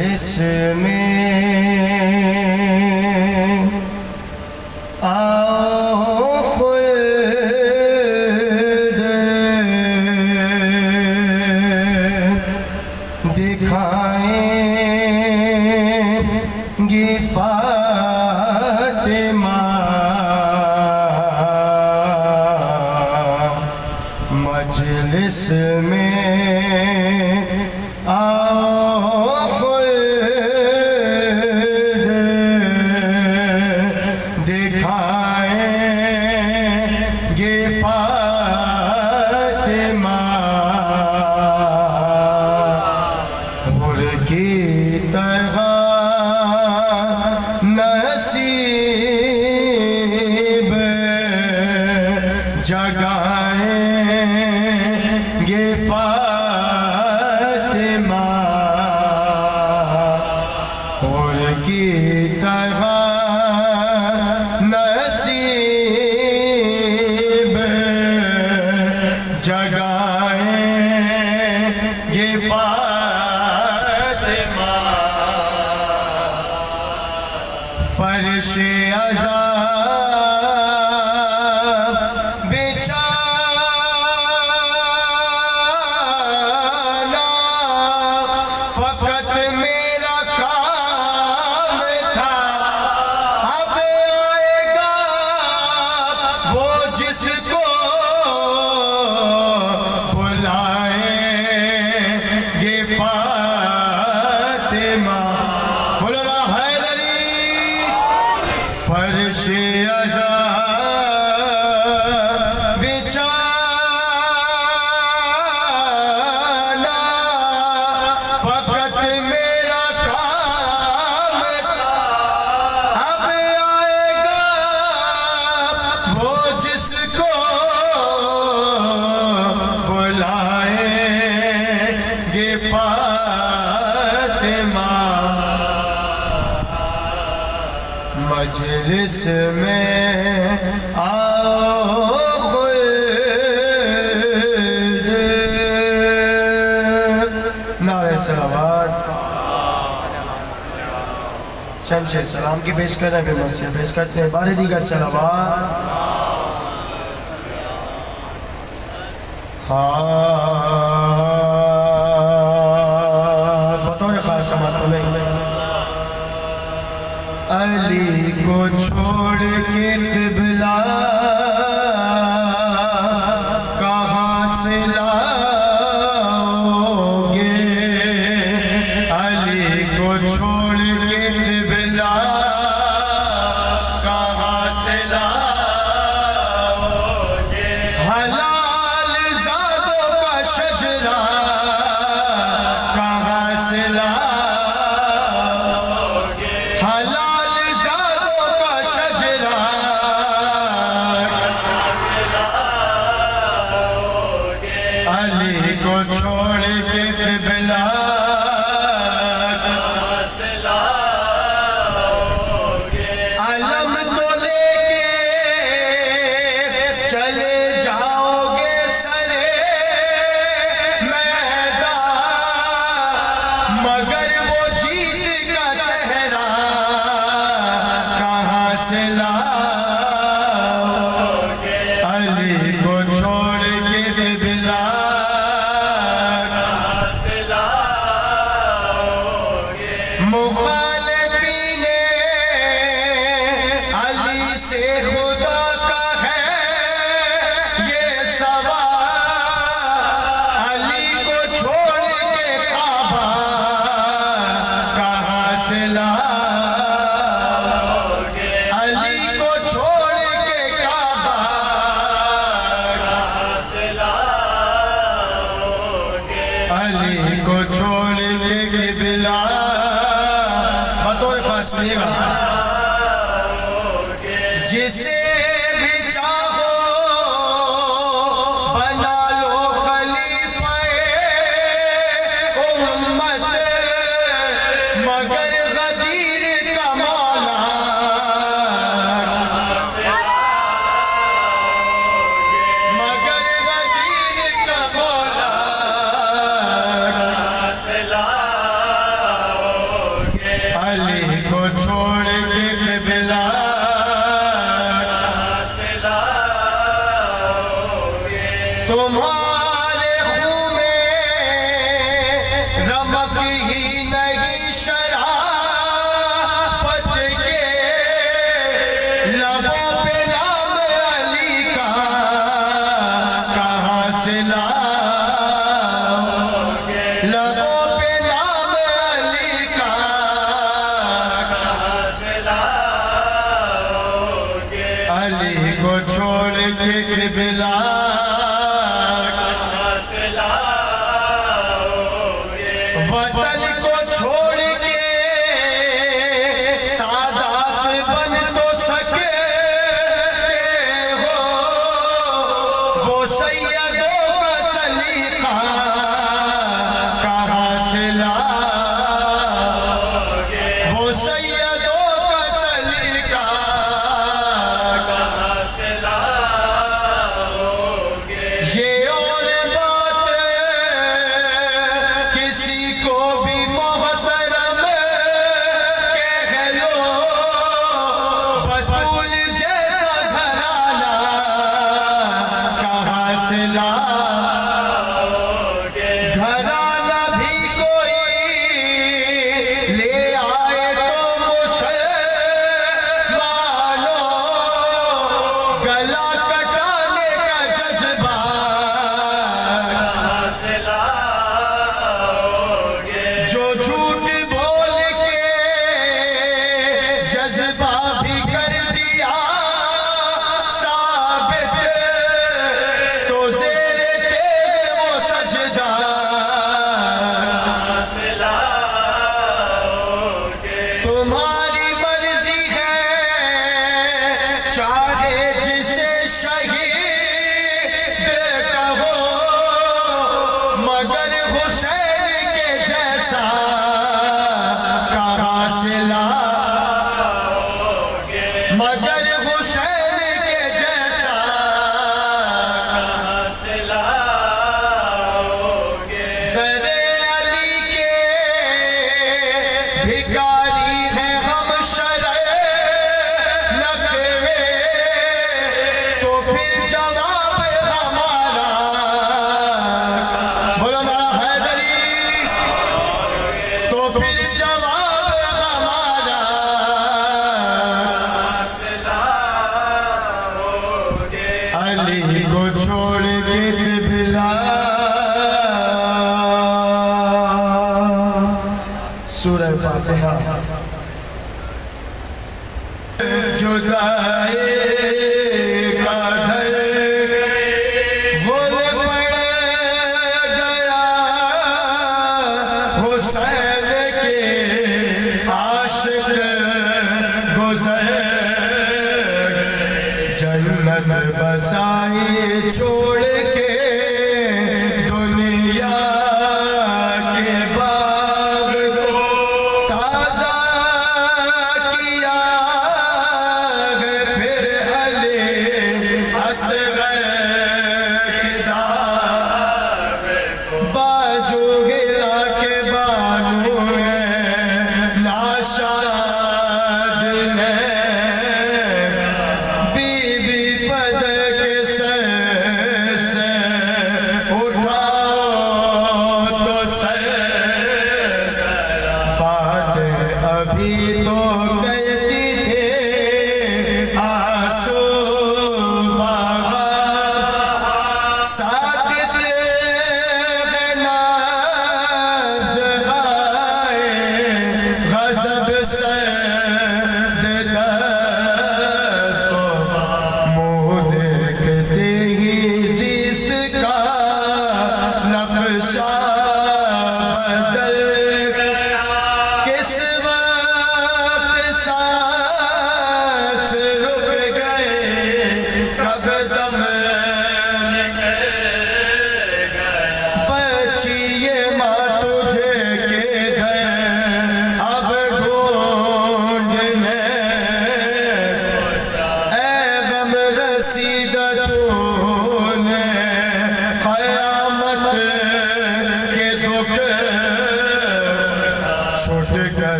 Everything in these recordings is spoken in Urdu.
مجلس میں آؤ خود دکھائیں گی فاطمہ مجلس میں آؤ خود دکھائیں گے فاطمہ حور کی طرح نصیب جگائیں گے فاطمہ حور کی طرح نصیب جگائیں گے فاطمہ فرش عذاب بچھانا فقط میرا کام تھا اب آئے گا وہ جس کو بلائیں گے فاطمہ بولو نا حیدری فرش عذاب بچھانا فقط میرا کام تھا اب آئے گا وہ جس کو بلائیں گے فاطمہ مجلس میں آؤ خود نعرہ صلوات چند شہ سلام کی پیش کرنے پہ مرسی پیش کرتے ہیں بارے دیگر صلوات بطور خاص سمات میں علی کو چھوڑ کے قبلہ کہاں سے لاؤ گے علی کو چھوڑ کے قبلہ کہاں سے لاؤ گے حلال زادوں کا شجرہ کہاں سے لاؤ گے حلال علی کو چھوڑ کے قبلہ علم تو لے کے چلے جاؤ گے سرے میدان مگر وہ جیت کا صحرا کہاں سے لاؤ گے علی کو چھوڑ کے قبلہ مخالفین علی سے خدا کا ہے یہ سوال علی کو چھوڑ کے کعبہ کہاں سے لاؤ گے علی کو چھوڑ کے کعبہ کہاں سے لاؤ گے علی کو چھوڑ کے قبلہ سنیے گا جسے بھی چاہو بنا لو خلیفہ امت مگر غدیر کا مولا مگر غدیر کا مولا تمہارے خون میں رمق ہی نہیں شرافت کے لبوں پہ نام علی کا کہاں سے لاؤگے لبوں پہ نام علی کا کہاں سے لاؤگے علی کو چھوڑ کے قبلہ وطن کو چھوڑ کے سادات بن تو سکے ہو وہ سیدوں کا سلیقہ کہاں سے لاؤگے وہ سیدوں کا سلیقہ کہاں سے لاؤگے یہ اور بات کسی کو بھی محترم کہہ لو بطول جیسا گھرانہ کہاں سے لاؤگے گھرانہ بھی کوئی لے آئے تو مسلمانوں گلا کٹانے کا جذبہ کہاں سے لاؤگے جو جھوٹ بول کے جذبہ بھی کر دیا ثابت تو زیر تیرے وہ سجدہ کہاں سے لاؤگے تمہاری مرضی ہے چاہے جسے شہید کہو مگر حسین کے جیسا کہاں سے لاؤگے مگر حسین کے جیسا کہاں سے لاؤگے در علی کے بھکاری ہیں ہم شرع لقوے تو پھر جواب ہمارا بولو ہمارا حیدری تو پھر جواب ہمارا علی کو چھوڑ کے قبلہ سورہ فاتحہ جزائے کا گھر بول پڑ گیا حسین کے عاشق گزر جنت بسائی چھوڑ کے دنیا کے باغ کو تازہ کیا ہے پھر علی اصغر کے داغ بازو گرا کے بانو میں ناشاد نے بی بی پد کے سر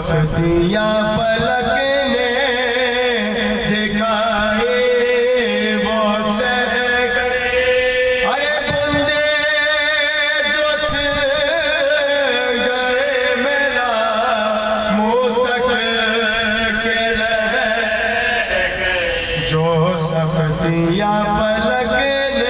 سختیاں فلک نے دکھائے وہ سہ گئے ارے بندے جو چھل گئے میرا منہ تک کے رہ گئے جو سختیاں فلک نے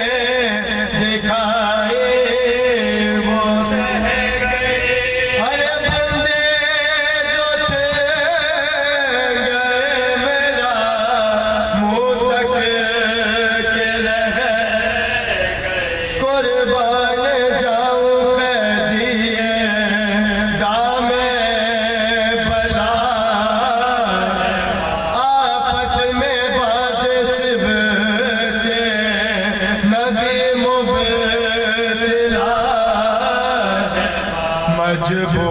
دکھائے وہ سہ گئے ارے بندے جو چھل گئے میرا منہ تک کے رہ گئے قربان جاؤں قیدیے دام بلا آفت میں باد شب کے نبی مبتلا مجبور